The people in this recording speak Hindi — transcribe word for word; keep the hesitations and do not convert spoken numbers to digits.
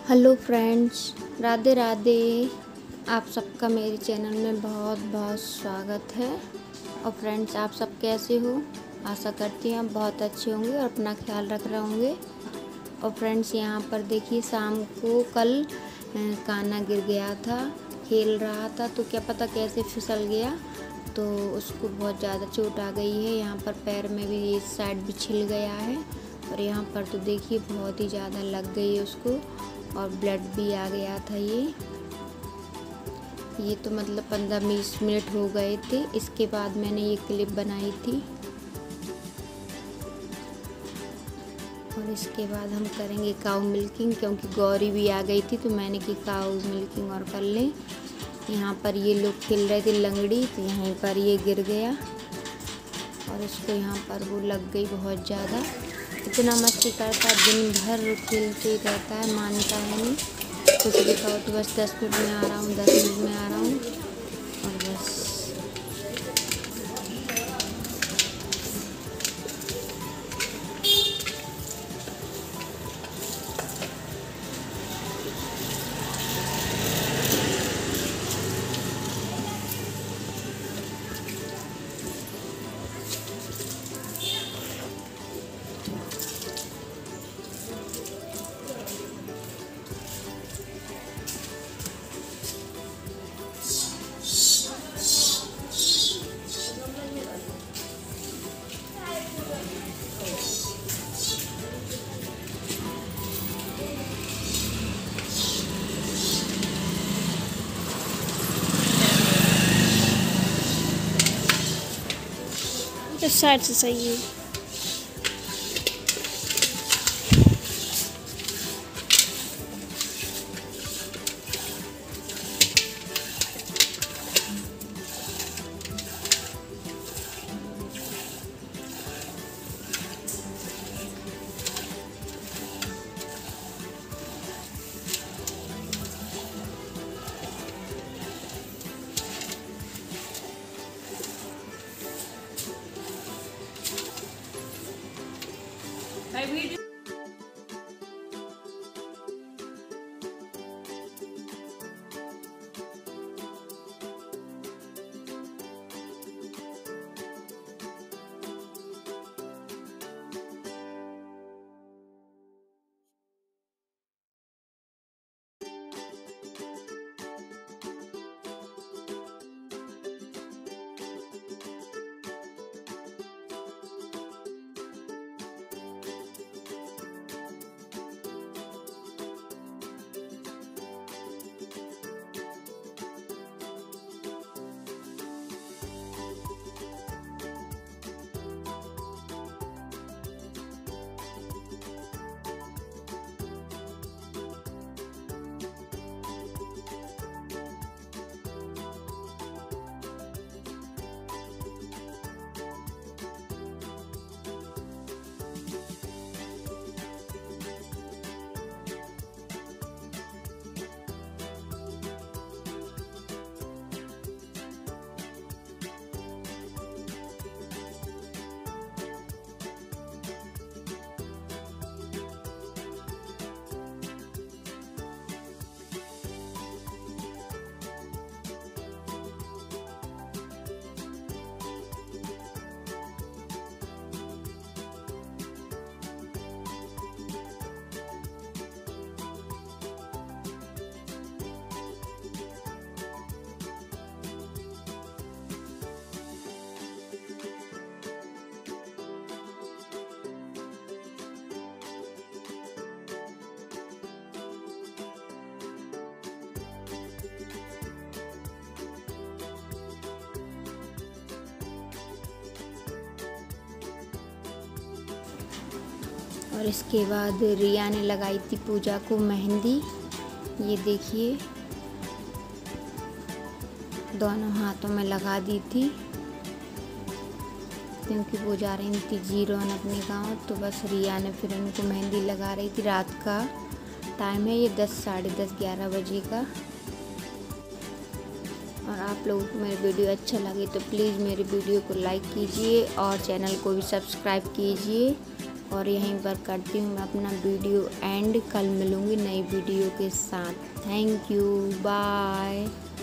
Hello friends, Radhe Radhe. आप सबका मेरे चैनल में बहुत बहुत स्वागत है। और फ्रेंड्स, आप सब कैसे हो? आशा करती हूँ आप बहुत अच्छे होंगे और अपना ख्याल रख रहे होंगे। और फ्रेंड्स, यहाँ पर देखिए, शाम को कल कान्हा गिर गया था, खेल रहा था, तो क्या पता कैसे फिसल गया, तो उसको बहुत ज़्यादा चोट आ गई है। यहाँ पर पैर में भी इस साइड भी छिल गया है और यहाँ पर तो देखिए बहुत ही ज़्यादा लग गई है उसको और ब्लड भी आ गया था। ये ये तो मतलब पंद्रह बीस मिनट हो गए थे। इसके बाद मैंने ये क्लिप बनाई थी और इसके बाद हम करेंगे काऊ मिल्किंग, क्योंकि गौरी भी आ गई थी, तो मैंने की काऊ मिल्किंग और कर लें। यहाँ पर ये लोग खेल रहे थे लंगड़ी, तो यहीं पर ये गिर गया और इसको यहाँ पर वो लग गई बहुत ज़्यादा। इतना मस्ती करता है, दिन भर खेलते रहता है, मानता है नहीं। कुछ भी कहो तो बस दस मिनट में आ रहा हूँ, दस मिनट में आ रहा हूँ और बस। इस साइड से सही है। और इसके बाद रिया ने लगाई थी पूजा को मेहंदी। ये देखिए, दोनों हाथों में लगा दी थी, क्योंकि वो जा रही थी जीरोन अपने गांव, तो बस रिया ने फिर उनको मेहंदी लगा रही थी। रात का टाइम है, ये दस साढ़े दस ग्यारह बजे का। और आप लोगों को मेरी वीडियो अच्छा लगे तो प्लीज़ मेरी वीडियो को लाइक कीजिए और चैनल को भी सब्सक्राइब कीजिए और यहीं पर करती हूँ मैं अपना वीडियो एंड। कल मिलूँगी नई वीडियो के साथ। Thank you, bye.